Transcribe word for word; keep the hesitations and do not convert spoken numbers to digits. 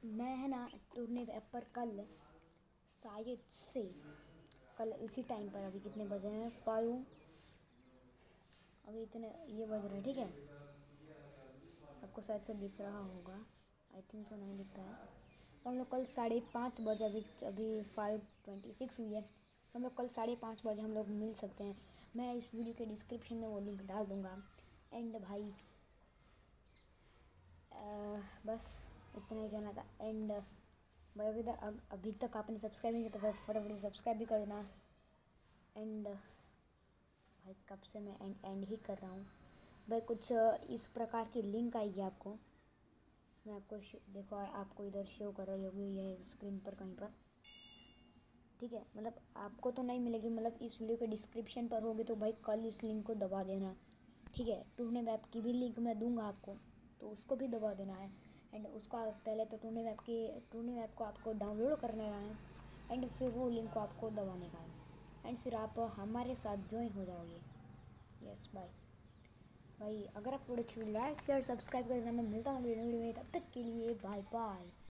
मैं है ना टूरने ऐप पर कल शायद से कल इसी टाइम पर, अभी कितने बजे हैं, फाइव, अभी इतने ये बज रहे हैं, ठीक है। आपको शायद से दिख रहा होगा, आई थिंक तो नहीं दिख रहा है। तो हम लोग कल साढ़े पाँच बजे, अभी अभी फाइव ट्वेंटी सिक्स हुई है, तो हम लोग कल साढ़े पाँच बजे हम लोग मिल सकते हैं। मैं इस वीडियो के डिस्क्रिप्शन में वो लिंक डाल दूँगा। एंड भाई आ, बस इतना ही कहना था। एंड भाई अगर अभी तक आपने सब्सक्राइब नहीं किया तो फटाफट सब्सक्राइब भी कर देना। एंड भाई कब से मैं एंड एंड ही कर रहा हूँ भाई। कुछ इस प्रकार की लिंक आएगी आपको, मैं आपको देखो, आपको इधर शो कर रही होगी ये स्क्रीन पर कहीं पर, ठीक है। मतलब आपको तो नहीं मिलेगी, मतलब इस वीडियो के डिस्क्रिप्शन पर होगी, तो भाई कल इस लिंक को दबा देना, ठीक है। टूर्ने मैप की भी लिंक मैं दूंगा आपको, तो उसको भी दबा देना है। एंड उसका पहले तो टूर्ने मैप की टूर्ने मैप को आपको डाउनलोड करना है, एंड फिर वो लिंक को आपको दबाने का है, एंड फिर आप हमारे साथ ज्वाइन हो जाओगे। यस बाय भाई। अगर आप वीडियो अच्छी लाइक शेयर सब्सक्राइब कर देना। मैं मिलता हूँ वीडियो में, तब तक के लिए बाय बाय।